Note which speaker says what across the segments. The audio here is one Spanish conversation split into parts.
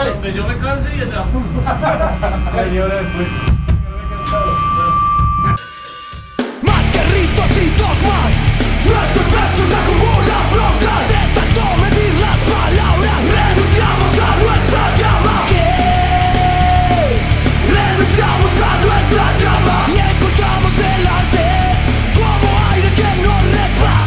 Speaker 1: Donde yo me canse y el de la
Speaker 2: Media hora después.
Speaker 3: Más que ritos y dogmas, nuestros versos acumulan broncas. De tanto medir las palabras, renunciamos a nuestra llama. Renunciamos a nuestra llama y encontramos el arte como aire que nos repa.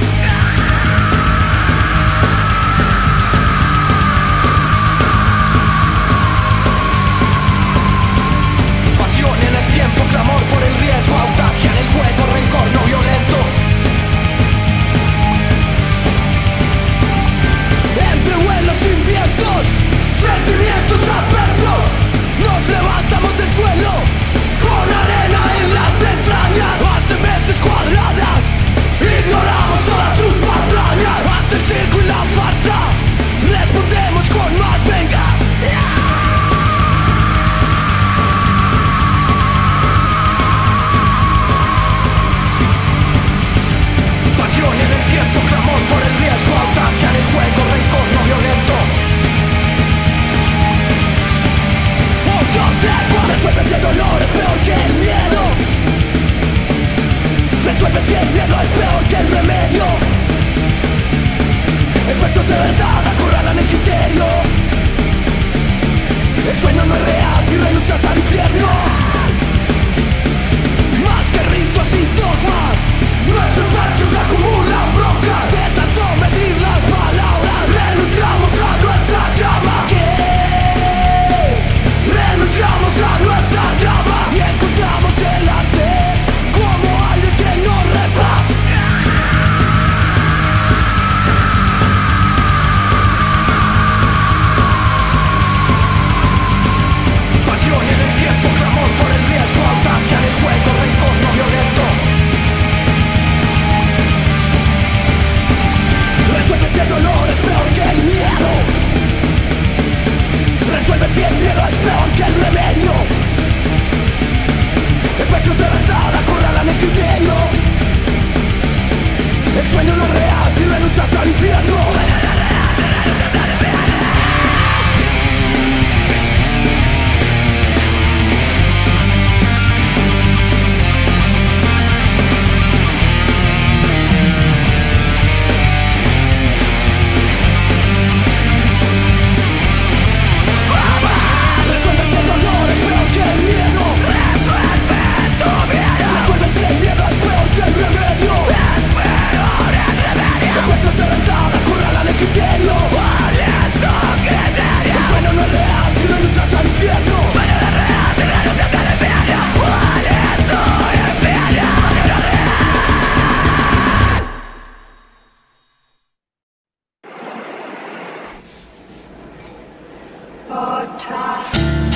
Speaker 3: Pasión en el tiempo, clamor por el riesgo, audacia en el juego, rencor no violento. Entre vuelos sin vientos, sentimientos adversos, nos levantamos del suelo con arena en las entrañas. Ante mentes cuadradas, ignoramos todas sus patrañas. Ante el circo y la farsa, respondemos con más venga. Pasión en el tiempo, clamor por el riesgo, audacia en el juego, rencor no violento. Otro tiempo, resuelve si el dolor es peor que el miedo. Resuelve si el miedo es peor que el remedio. Efectos de verdad acorralan el criterio. El sueño no es real si renuncias al infierno. Más que ritos y dogmas, nuestros versos acumulan broncas. De tanto medir las palabras, renunciamos a nuestra llama. Renunciamos a nuestra llama y encontramos el arte como aire que nos repa. Pasión en el tiempo, clamor por el riesgo, audacia en el juego, rencor no violento. Resuelve si el dolor es peor que el miedo. Resuelve si el miedo es peor que el remedio. Efectos de verdad acorralan el criterio. El sueño no es real si renuncias al infierno. Resuelve si el dolor es peor que el miedo. Resuelve si el miedo es peor que el remedio. Efectos de verdad acorralan el criterio. El sueño no es real si renuncias al infierno.
Speaker 4: Otra.